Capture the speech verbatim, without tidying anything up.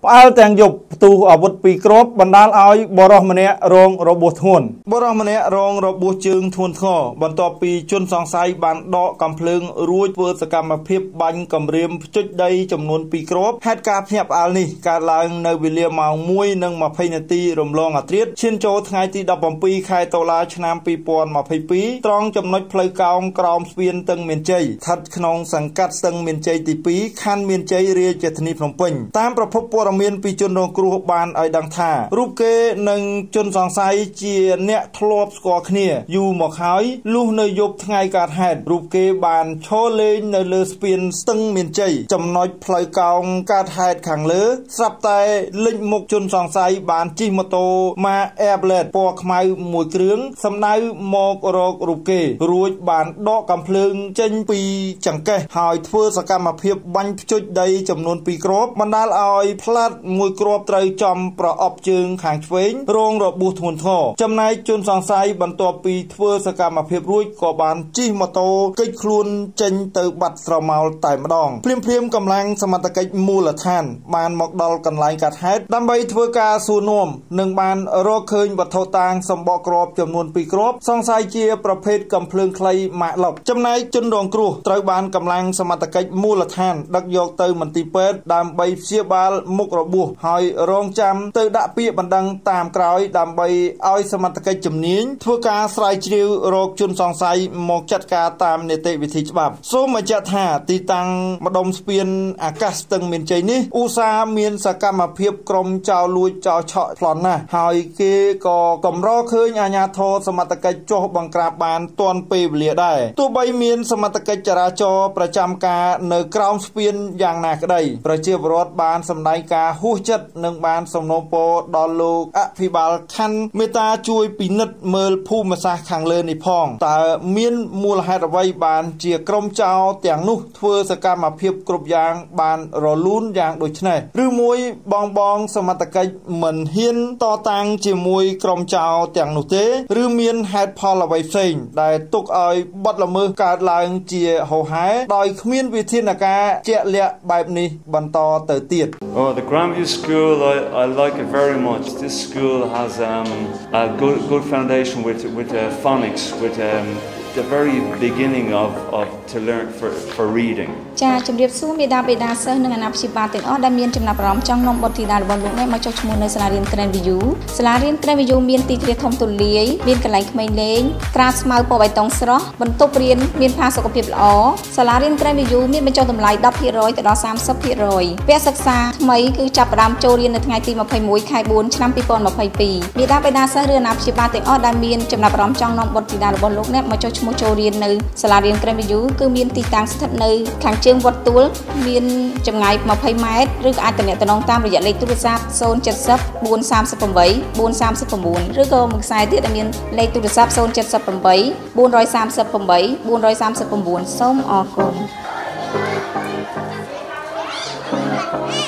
ផ្អើលទាំងយប់ផ្ទុះអាវុធពីរគ្រាប់បណ្ដាលឲ្យបរិសម្នាក់រងរបួសធ្ងន់បរិសម្នាក់រងរបួសជើងធ្ងន់ធ្ងរបន្ទាប់ពីជនសង្ស័យបានដកកាំភ្លើងរួចធ្វើសកម្មភាពបាញ់គំរាមភ្ជុចដីចំនួនពីរគ្រាប់ហេតុការណ៍ភ្ញាក់ផ្អើលនេះកើតឡើងនៅវេលាម៉ោងមួយនិងម្ភៃនាទីរំលងអាធ្រាត្រឈានចូលថ្ងៃទីដប់ប្រាំពីរខែតុលាឆ្នាំពីរពាន់ម្ភៃពីរត្រង់ចំណុចផ្លូវកោងក្រោមស្ពានស្ទឹងមានជ័យស្ថិតក្នុងសង្កាត់ស្ទឹងមានជ័យទីពីរខណ្ឌមានជ័យរាជធានីភ្នំពេញតាមប្រភពព័ត៌មានពីជនរងគ្រោះបានឲ្យដឹងថារូបគេនិងជនសង្ស័យជាអ្នកធ្លាប់ស្គាល់គ្នាយូរមកហើយលុះនៅយប់ថ្ងៃកើតហេតុរូបគេបានឈរលេងនៅលើស្ពានស្ទឹងមានជ័យចំណុចផ្លូវកោងកើតហេតុខាងលើស្រាប់តែលេចមុខជនសង្ស័យបានជិះម៉ូតូម៉ា Airblade ពណ៌ខ្មៅមួយគ្រឿងសម្ដៅមករករូបគេរួចបានដកកាំភ្លើងចេញពីចង្កេះហើយធ្វើសកម្មភាពបាញ់ភ្ជុចដីចំនួនពីរគ្រាប់បណ្ដាលឲ្យផ្លាត់មួយគ្រាប់ត្រូវចំប្រអប់ជើងខាងឆ្វេងរងរបួសធ្ងន់ធ្ងរចំណែកជនសង្ស័យបន្ទាប់ពីធ្វើសកម្មភាពរួចក៏បានជិះម៉ូតូគេចខ្លួនចេញទៅបាត់ស្រមោលតែម្ដងភ្លាមភ្លាមកម្លាំងសមត្ថកិច្ចមូលដ្ឋានបានមកដល់កន្លែងកើតហេតុដើម្បីធ្វើការសួរនាំនិងបានរកឃើញវត្ថុតាងសម្បកគ្រាប់ចំនួនពីរគ្រាប់សង្ស័យជាប្រភេទកំភ្លើងខ្លីម៉ាក់ឡុកចំណែកជនរងគ្រោះត្រូវបានកម្លាំងសមត្ថកិច្ចមូលដ្ឋានដឹកយកទៅមន្ទីរពេទ្យដើម្បីព្យាបាលមុខរបួសហើយរងចាំទៅដាក់ពាក្យបណ្ដឹងតាមក្រោយដើម្បីឲ្យសមត្ថកិច្ចជំនាញធ្វើការស្រាវជ្រាវរកជនសង្ស័យមកចាត់ការតាមនីតិវិធីច្បាប់សូមបញ្ជាក់ថាទីតាំងម្ដុំស្ពានអាកាសស្ទឹងមានជ័យនេះឧស្សាហ៍មានសកម្មភាពក្រុមចោរលួចចោរឆក់ប្លន់ណាស់ហើយគេក៏កម្រឃើញអាជ្ញាធរសមត្ថកិច្ចចុះបង្ក្រាបបានទាន់ពេលវេលាដែរទោះបីមានសមត្ថកិច្ចចរាចរណ៍ប្រចាំការនៅក្រោមស្ពានយ៉ាងណាក្តីប្រជាពលរដ្ឋបានសម្ដែងការហួសចិត្តនិងបានសំណូមពរដល់លោកអភិបាលខណ្ឌមេត្តាជួយពិនិត្យមើលភូមិសាស្ត្រខាងលើនេះផងតើមានមូលហេតុអ្វីបានជាក្រុមចោរទាំងនោះធ្វើសកម្មភាពគ្រប់យ៉ាងបានរលូនយ៉ាងដូចនេះឬមួយបងបងសមត្ថកិច្ចមិនហ៊ានតតាំងជាមួយក្រុមចោរទាំងនោះទេឬមានហេតុផលអ្វីផ្សេងដែលទុកឲ្យបទល្មើសកើតឡើងជាហូរហែដោយគ្មានវិធានការជាក់លាក់បែបនេះបន្តទៅទៀត Oh, the Grandview School, I, I like it very much. This school has um, a good good foundation with with uh, phonics, with um, the very beginning of, of to learn for for reading. ចាជំរាបសួរមេដាបេដាសិស្សនិងអាណាព្យាបាលទាំងអស់ដែលមានចំណាប់អារម្មណ៍ចង់នាំបុត្រធីតារបស់លោកនេះមកចុះឈ្មោះនៅសាលារៀន Grandview សាលារៀន Grandview មានទីធ្លាធំទូលាយមានកន្លែងក្មេងលេងត្រាស្មៅពណ៌បៃតងស្រស់បន្ទប់រៀនមានផាសុកភាពល្អសាលារៀន Grandview មានបញ្ចុះតម្លៃ ដប់ភាគរយ ទៅដល់ សាមសិបភាគរយ វគ្គសិក្សាថ្មីគឺចាប់ផ្ដើមចូលរៀននៅថ្ងៃទីម្ភៃមួយខែបួនឆ្នាំពីរពាន់ម្ភៃពីរមេដាបេដាសិស្សឬអាណាព្យាបាលទាំងអស់ដែលមានចំណាប់អារម្មណ៍ចង់នាំបុត្រធីតារបស់លោកនេះមកចុះឈ្មោះចូលរៀននៅសាលារៀន Grandview គឺមានទីតាំងស្ថិតនៅខាងជើងវត្តទួលមានចម្ងាយម្ភៃម៉ែត្រឬក៏អាចទំនាក់ទំនងតាមរយៈលេខទូរស័ព្ទ ศูนย์ เจ็ด ศูนย์ บួន สาม แปด บួន สาม เก้า ឬក៏មួយខ្សែទៀតដែលមានលេខទូរស័ព្ទ ศูนย์ เจ็ด แปด บួน สาม แปด บួน สาม เก้า សូមអរគុណ